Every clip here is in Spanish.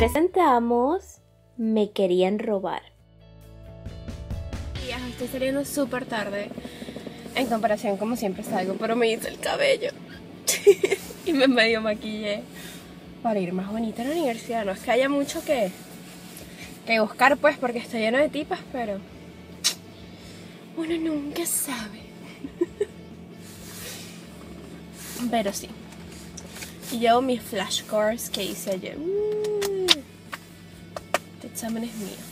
Presentamos Me querían robar. Ya, estoy saliendo súper tarde en comparación como siempre salgo, pero me hice el cabello y me medio maquillé para ir más bonita en la universidad. No es que haya mucho que buscar pues, porque está lleno de tipas, pero uno nunca sabe. Pero sí. Y llevo mis flashcards que hice ayer. Este examen es mío.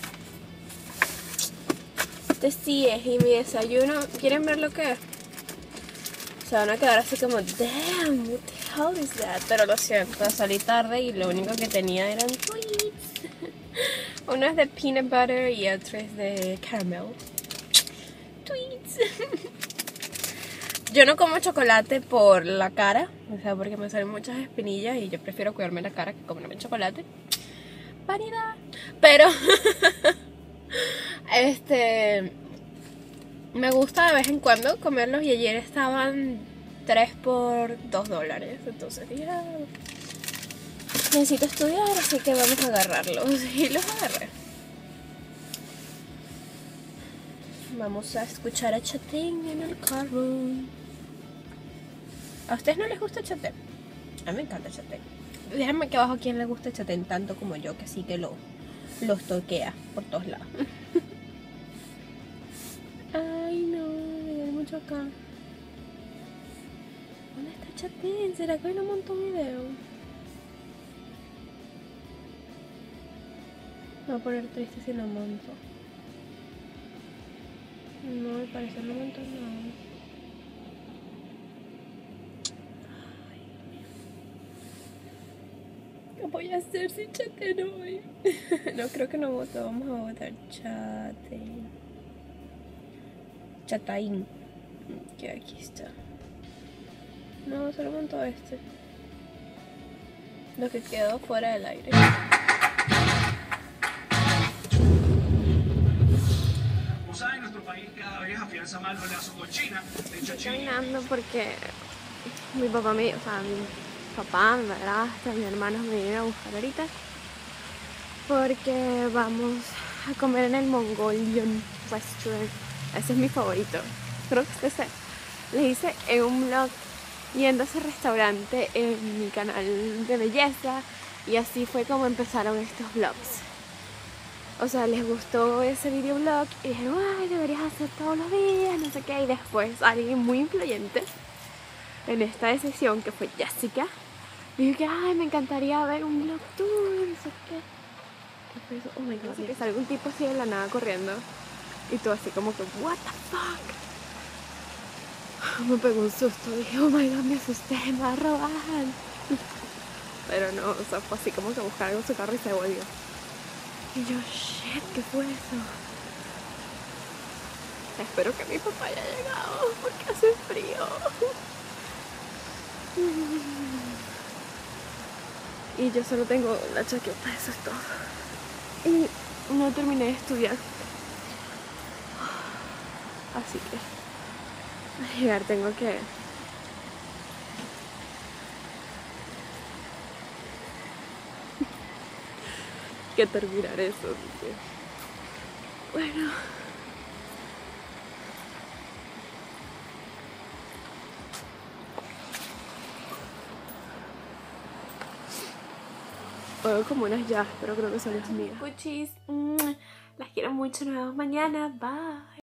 Este sí es, y mi desayuno. ¿Quieren ver lo que es? Se van a quedar así como, damn, what the hell is that? Pero lo siento, salí tarde y lo único que tenía eran tweets. Uno es de peanut butter y otro es de caramel. Tweets. Yo no como chocolate por la cara, o sea, porque me salen muchas espinillas y yo prefiero cuidarme la cara que comerme chocolate. Vanidad. Pero me gusta de vez en cuando comerlos y ayer estaban 3 por $2. Entonces dije, necesito estudiar, así que vamos a agarrarlos. Y los agarré. Vamos a escuchar a Chatén en el carro. ¿A ustedes no les gusta Chatén? A mí me encanta Chatén. Déjenme aquí abajo a quién le gusta Chatén tanto como yo, que sí que los toquea por todos lados. Ay no, me duele mucho acá. ¿Dónde está Chatén? ¿Será que hoy no montó un video? Me voy a poner triste si no monto. No, al parecer no montó nada. ¿Qué voy a hacer sin Chatén hoy? No, creo que no voto. Vamos a votar Chatén. Chataín. Que aquí está. No, solo montó este. Lo que quedó fuera del aire. En nuestro país cada vez afianza más los lazos con China. Estoy caminando porque mi papá, mi madrastra, mi hermano me vienen a buscar ahorita porque vamos a comer en el Mongolian Restaurant. Ese es mi favorito. Creo que le hice en un vlog yendo a ese restaurante en mi canal de belleza y así fue como empezaron estos vlogs. O sea, les gustó ese videoblog y dijeron, ay, deberías hacer todos los días, no sé qué. Y después alguien muy influyente en esta decisión, que fue Jessica, dijo que, ay, me encantaría ver un vlog tuyo, no sé qué. ¿Qué fue eso? Oh my god, así que sale un tipo así de la nada corriendo y todo así como que, what the fuck. Me pegó un susto, dije, oh my god, me asusté, me va a robar. Pero no, o sea, fue así como que buscar algo en su carro y se volvió. Y yo, shit, ¿qué fue eso? Espero que mi papá haya llegado porque hace frío. Y yo solo tengo la chaqueta, eso es todo. Y no terminé de estudiar. Así que al llegar tengo que terminar eso. Así que, bueno. Oigo como unas llaves, pero creo que son las mías. Cuchis, las quiero mucho, nos vemos mañana, bye.